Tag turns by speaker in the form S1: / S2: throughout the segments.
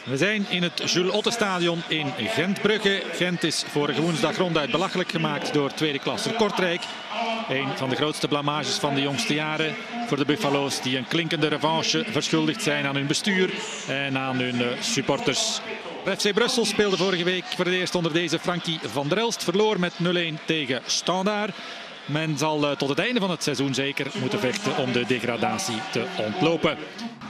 S1: We zijn in het Jules Otte Stadion in Gent-Brugge. Gent is vorige woensdag ronduit belachelijk gemaakt door tweede klasse Kortrijk. Een van de grootste blamages van de jongste jaren voor de Buffalo's, die een klinkende revanche verschuldigd zijn aan hun bestuur en aan hun supporters. FC Brussel speelde vorige week voor het eerst onder deze Frankie van der Elst. Verloor met 0-1 tegen Standaard. Men zal tot het einde van het seizoen zeker moeten vechten om de degradatie te ontlopen.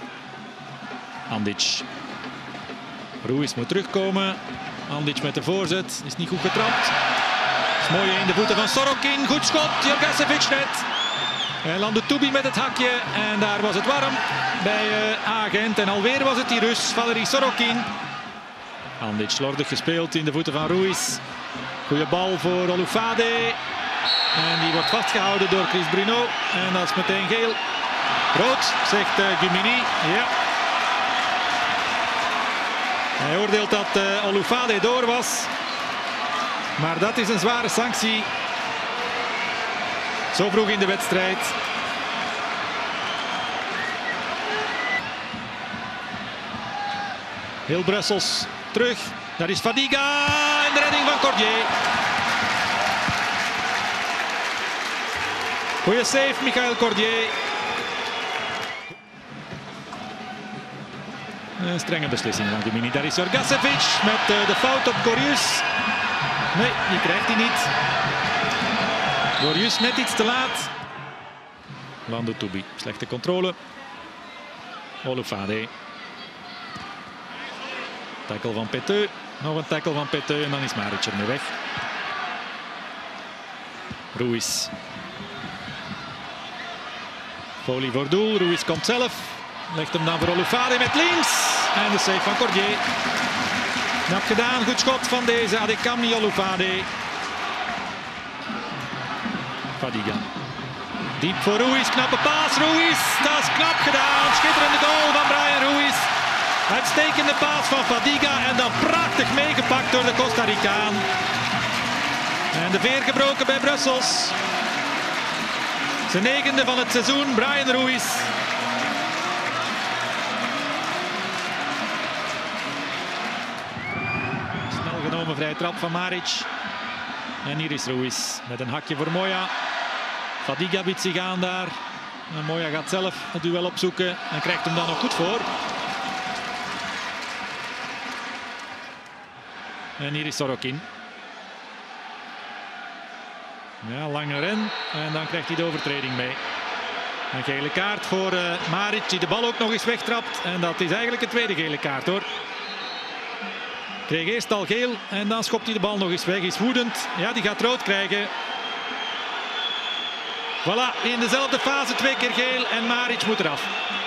S1: Andic. Ruiz moet terugkomen. Andic met de voorzet. Is niet goed getrapt. Is mooi in de voeten van Sorokin. Goed schot. Jorgasevic net. En Landoutubi met het hakje. En daar was het warm bij Agent. En alweer was het die Rus, Valery Sorokin. Andic slordig gespeeld in de voeten van Ruiz. Goeie bal voor Olufade. En die wordt vastgehouden door Chris Bruno. En dat is meteen geel. Rood, zegt Gumini. Ja. Hij oordeelt dat Olufade door was. Maar dat is een zware sanctie. Zo vroeg in de wedstrijd. Heel Brussels terug. Daar is Fadiga en de redding van Cordier. Goeie save, Michael Cordier. Een strenge beslissing van Gumini. Daar is Jorgasevic met de fout op Gorius. Nee, die krijgt hij niet. Gorius net iets te laat. Landoutubi, slechte controle. Olufade. Tackle van Peteu. Nog een tackle van Peteu en dan is Maric er mee weg. Ruiz. Folie voor doel. Ruiz komt zelf. Legt hem dan voor Olufade met links. En de save van Cordier. Knap gedaan. Goed schot van deze Adekami Olufade. Fadiga. Diep voor Ruiz. Knappe paas. Ruiz. Dat is knap gedaan. Schitterende goal van Brian Ruiz. Uitstekende paas van Fadiga. En dan prachtig meegepakt door de Costa Ricaan. En de veer gebroken bij Brussels. Zijn 9e van het seizoen. Brian Ruiz. Genomen vrije trap van Maric. En hier is Ruiz met een hakje voor Moya. Fadiga biedt zich aan daar. En Moya gaat zelf het duel opzoeken en krijgt hem dan nog goed voor. En hier is Sorokin. Ja, lange ren. En dan krijgt hij de overtreding mee. Een gele kaart voor Maric, die de bal ook nog eens wegtrapt. En dat is eigenlijk een tweede gele kaart, hoor. Kreeg eerst al geel en dan schopt hij de bal nog eens weg. Is woedend. Ja, die gaat rood krijgen. Voilà, in dezelfde fase 2 keer geel en Maric moet eraf.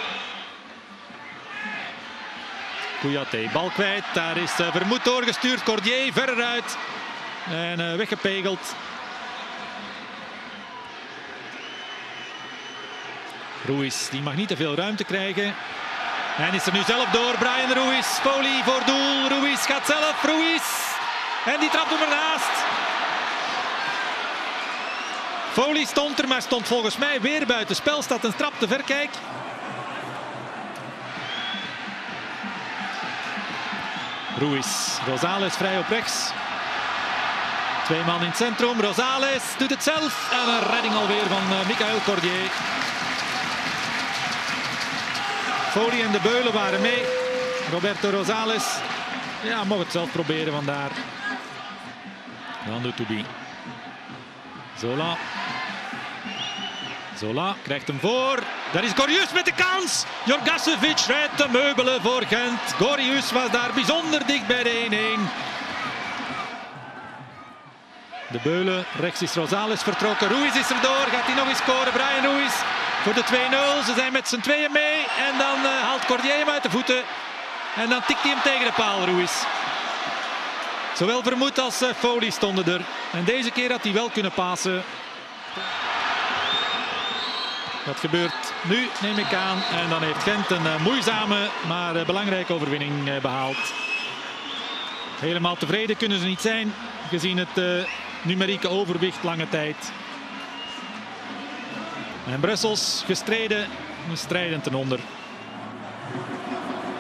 S1: Kouyaté, bal kwijt. Daar is Vermoed doorgestuurd. Cordier verder uit. En weggepegeld. Ruiz, die mag niet te veel ruimte krijgen. En is er nu zelf door, Brian Ruiz. Folie voor doel, Ruiz gaat zelf, Ruiz. En die trapt hem ernaast. Folie stond er, maar stond volgens mij weer buiten spel. Staat een trap te ver, kijk. Ruiz, Rosales vrij op rechts. 2 man in het centrum, Rosales doet het zelf. En een redding alweer van Michael Cordier. Folie en de Beulen waren mee. Roberto Rosales. Ja, mocht het zelf proberen vandaar. Landoutubi. Zola. Zola krijgt hem voor. Daar is Gorius met de kans. Jorgasevic rijdt de meubelen voor Gent. Gorius was daar bijzonder dicht bij de 1-1. De Beulen. Rechts is Rosales vertrokken. Ruiz is er door. Gaat hij nog eens scoren? Brian Ruiz. Voor de 2-0. Ze zijn met z'n tweeën mee. En dan haalt Cordier hem uit de voeten. En dan tikt hij hem tegen de paal, Ruiz. Zowel Vermoed als Folie stonden er. En deze keer had hij wel kunnen pasen. Dat gebeurt nu, neem ik aan. En dan heeft Gent een moeizame, maar belangrijke overwinning behaald. Helemaal tevreden kunnen ze niet zijn, gezien het numerieke overwicht lange tijd. En Brussels gestreden, strijdend ten onder.